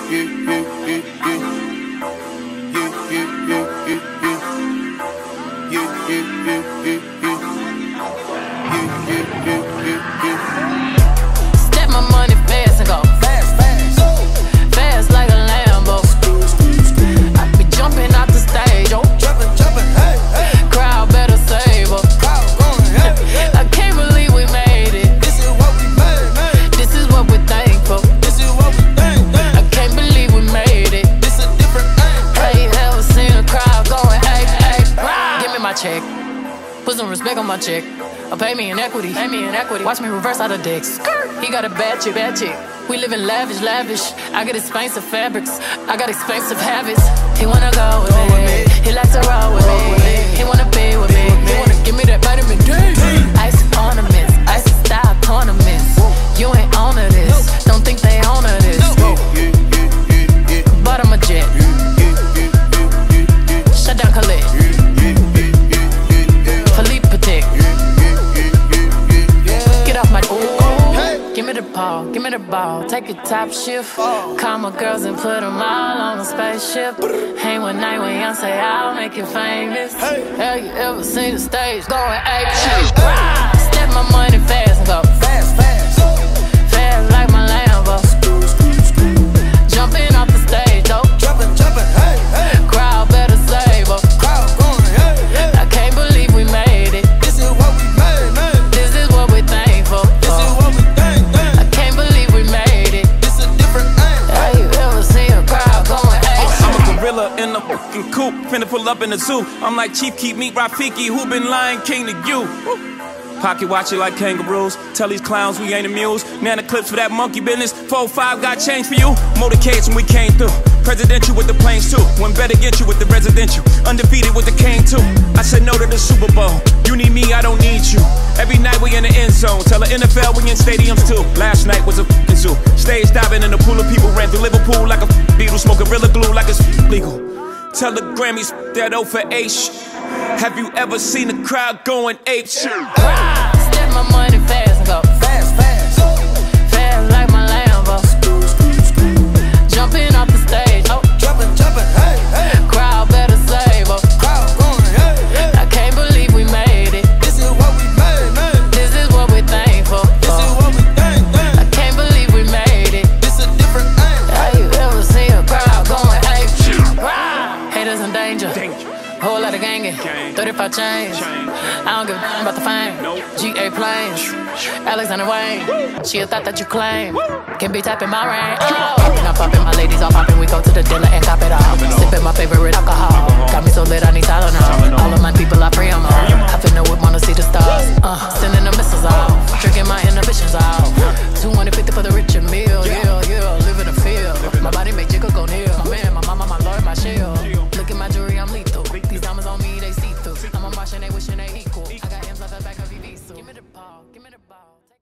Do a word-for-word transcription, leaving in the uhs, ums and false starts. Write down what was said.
Step my money fast and go fast, fast, fast like a Lambo. I be jumping out the stage, oh, jumping, jumping, hey, hey. Crowd better save up. Crowd going, hey, hey. I can't believe we made it. This is what we made, made. This is what we're thankful. This is what we think, think. I can't believe we made it. This a different thing. Hey, you ever seen a crowd going, hey, hey, hey. Give me my check. Put some respect on my check. Or pay me in equity. Pay me in equity. Watch me reverse out of dicks. He got a bad chick, bad chick. We live in lavish, lavish. I got expensive fabrics. I got expensive habits. He wanna go with me. He likes to roll with me. He wanna be with me. He wanna give me that vitamin D. Ice ornaments, ice style tournaments. You ain't on to this. Don't think they own to this. Bottom of jet. Shut down Khalid. Philippe Patek. Get off my ooh. Give me the ball, give me the ball. Take a top shift. Call my girls and put them all on a spaceship. Hang one night when young say I'll make you famous. Have you ever seen the stage going ape shit? Step my money fast and go fast, fast, fast like my Lambo. Jumping off the stage, oh, jumping, jumping, hey, hey. Crowd better save up. Crowd going, hey, hey. I can't believe we made it. This is what we made, made. This is what we're thankful. This is what we think, think. I can't believe we made it. This a different thing. Have you ever seen a crowd going, hey? I'm a gorilla in a fucking coop, finna pull up in the zoo. I'm like Chief Keef meet Rafiki, who been Lion King to you? Pocket watch it like kangaroos. Tell these clowns we ain't amused. Nana clips for that monkey business. four five got change for you. Motorcades when we came through. Presidential with the planes too. One better get you with the residential. Undefeated with the cane too. I said no to the Super Bowl. You need me, I don't need you. Every night we in the end zone. Tell the N F L we in stadiums too. Last night was a f***ing zoo. Stage diving in a pool of people. Ran through Liverpool like a f***ing Beetle. Smoke Gorilla Glue like it's legal. Tell the Grammys that O for H. Have you ever seen a crowd going ape shit? Step my money fast and go fast, fast, fast like my Lambo. Jumping off the stage, oh, jumping, jumping, hey, hey. Crowd better save up. Crowd going, hey, hey. I can't believe we made it. This is what we made, made. This is what we're thankful. This is what we think, think. I can't believe we made it. This a different thing. Have you ever seen a crowd going, hey, haters in danger. danger. Whole lot of gangin', thirty-five chains. I don't give a damn about the fame. G A planes, Alexander Wayne. She a thought that you claim. Can be tapping my rain. Oh, poppin', I'm poppin', my ladies all poppin'. We go to the dealer and cop it all. Sippin' my favorite alcohol. Got me so lit, I need Tylenol. All of my people, I pray I'm on. I finna whip, wanna see the stars. Uh, sending the missiles off. Drinking my inhibitions off. Two